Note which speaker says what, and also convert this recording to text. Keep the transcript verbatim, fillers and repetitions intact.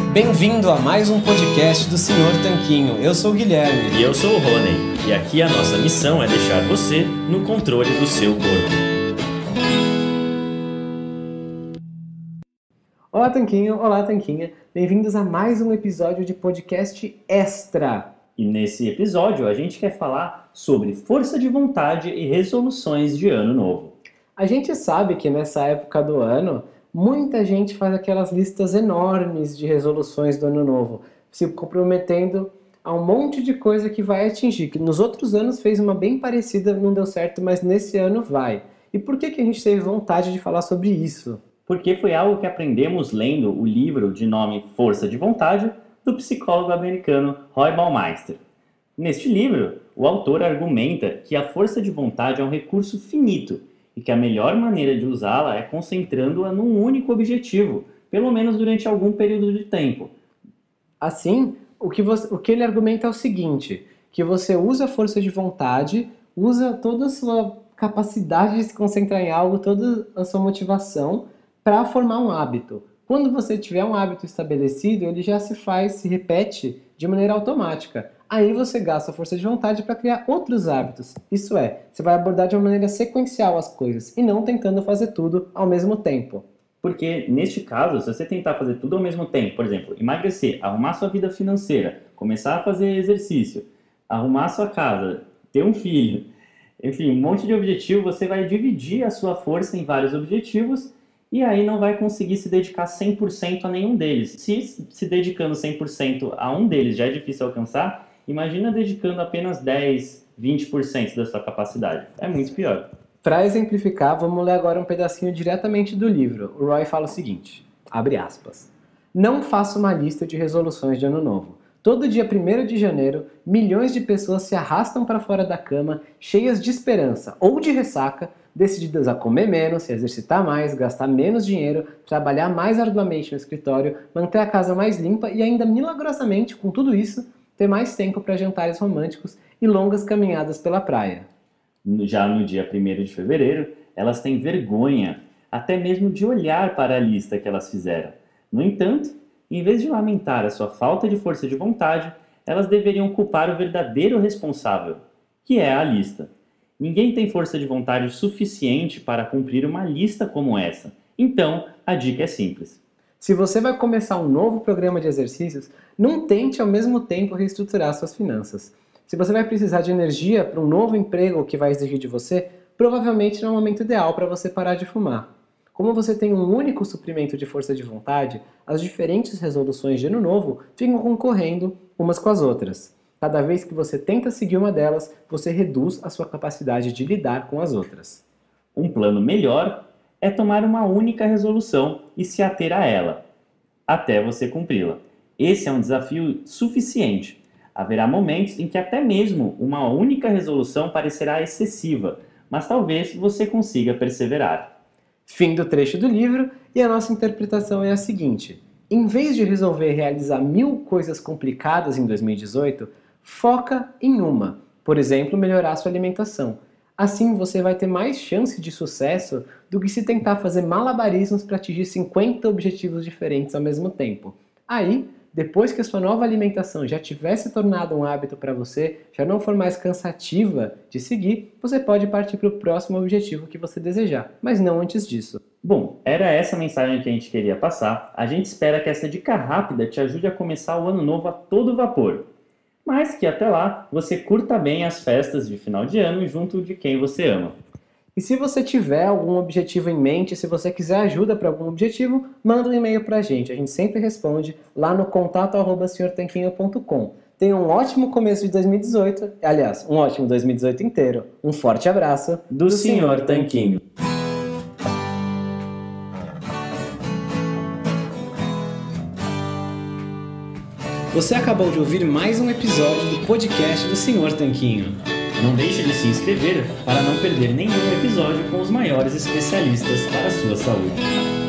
Speaker 1: Bem-vindo a mais um podcast do senhor Tanquinho. Eu sou o Guilherme.
Speaker 2: E eu sou o Rony. E aqui a nossa missão é deixar você no controle do seu corpo.
Speaker 1: Olá, Tanquinho. Olá, Tanquinha. Bem-vindos a mais um episódio de podcast extra.
Speaker 2: E nesse episódio a gente quer falar sobre força de vontade e resoluções de ano novo.
Speaker 1: A gente sabe que nessa época do ano, muita gente faz aquelas listas enormes de resoluções do ano novo, se comprometendo a um monte de coisa que vai atingir. Que nos outros anos fez uma bem parecida, não deu certo, mas nesse ano vai. E por que, que a gente teve vontade de falar sobre isso?
Speaker 2: Porque foi algo que aprendemos lendo o livro de nome Força de Vontade, do psicólogo americano Roy Baumeister. Neste livro, o autor argumenta que a força de vontade é um recurso finito e que a melhor maneira de usá-la é concentrando-a num único objetivo, pelo menos durante algum período de tempo.
Speaker 1: Assim, o que, você, o que ele argumenta é o seguinte, que você usa a força de vontade, usa toda a sua capacidade de se concentrar em algo, toda a sua motivação para formar um hábito. Quando você tiver um hábito estabelecido, ele já se faz, se repete de maneira automática. Aí você gasta a força de vontade para criar outros hábitos. Isso é, você vai abordar de uma maneira sequencial as coisas e não tentando fazer tudo ao mesmo tempo.
Speaker 2: Porque, neste caso, se você tentar fazer tudo ao mesmo tempo, por exemplo, emagrecer, arrumar sua vida financeira, começar a fazer exercício, arrumar sua casa, ter um filho, enfim, um monte de objetivo, você vai dividir a sua força em vários objetivos e aí não vai conseguir se dedicar cem por cento a nenhum deles. Se se dedicando cem por cento a um deles já é difícil alcançar, imagina dedicando apenas dez, vinte por cento da sua capacidade. É muito pior.
Speaker 1: Para exemplificar, vamos ler agora um pedacinho diretamente do livro. O Roy fala o seguinte, abre aspas. Não faça uma lista de resoluções de ano novo. Todo dia primeiro de janeiro, milhões de pessoas se arrastam para fora da cama, cheias de esperança ou de ressaca, decididas a comer menos, se exercitar mais, gastar menos dinheiro, trabalhar mais arduamente no escritório, manter a casa mais limpa e ainda milagrosamente, com tudo isso, ter mais tempo para jantares românticos e longas caminhadas pela praia.
Speaker 2: Já no dia primeiro de fevereiro, elas têm vergonha até mesmo de olhar para a lista que elas fizeram. No entanto, em vez de lamentar a sua falta de força de vontade, elas deveriam culpar o verdadeiro responsável, que é a lista. Ninguém tem força de vontade suficiente para cumprir uma lista como essa. Então, a dica é simples.
Speaker 1: Se você vai começar um novo programa de exercícios, não tente ao mesmo tempo reestruturar suas finanças. Se você vai precisar de energia para um novo emprego que vai exigir de você, provavelmente não é o momento ideal para você parar de fumar. Como você tem um único suprimento de força de vontade, as diferentes resoluções de ano novo ficam concorrendo umas com as outras. Cada vez que você tenta seguir uma delas, você reduz a sua capacidade de lidar com as outras.
Speaker 2: Um plano melhor é tomar uma única resolução e se ater a ela, até você cumpri-la. Esse é um desafio suficiente. Haverá momentos em que até mesmo uma única resolução parecerá excessiva, mas talvez você consiga perseverar.
Speaker 1: Fim do trecho do livro, e a nossa interpretação é a seguinte. Em vez de resolver realizar mil coisas complicadas em dois mil e dezoito, foca em uma. Por exemplo, melhorar sua alimentação. Assim você vai ter mais chance de sucesso do que se tentar fazer malabarismos para atingir cinquenta objetivos diferentes ao mesmo tempo. Aí, depois que a sua nova alimentação já tiver se tornado um hábito para você, já não for mais cansativa de seguir, você pode partir para o próximo objetivo que você desejar, mas não antes disso.
Speaker 2: Bom, era essa a mensagem que a gente queria passar. A gente espera que essa dica rápida te ajude a começar o ano novo a todo vapor. Mas que até lá você curta bem as festas de final de ano junto de quem você ama.
Speaker 1: E se você tiver algum objetivo em mente, se você quiser ajuda para algum objetivo, manda um e-mail para a gente. A gente sempre responde lá no contato arroba senhor tanquinho ponto com. Tenha um ótimo começo de dois mil e dezoito, aliás, um ótimo dois mil e dezoito inteiro. Um forte abraço
Speaker 2: do, do senhor Tanquinho.
Speaker 1: Você acabou de ouvir mais um episódio do podcast do senhor Tanquinho.
Speaker 2: Não deixe de se inscrever para não perder nenhum episódio com os maiores especialistas para a sua saúde.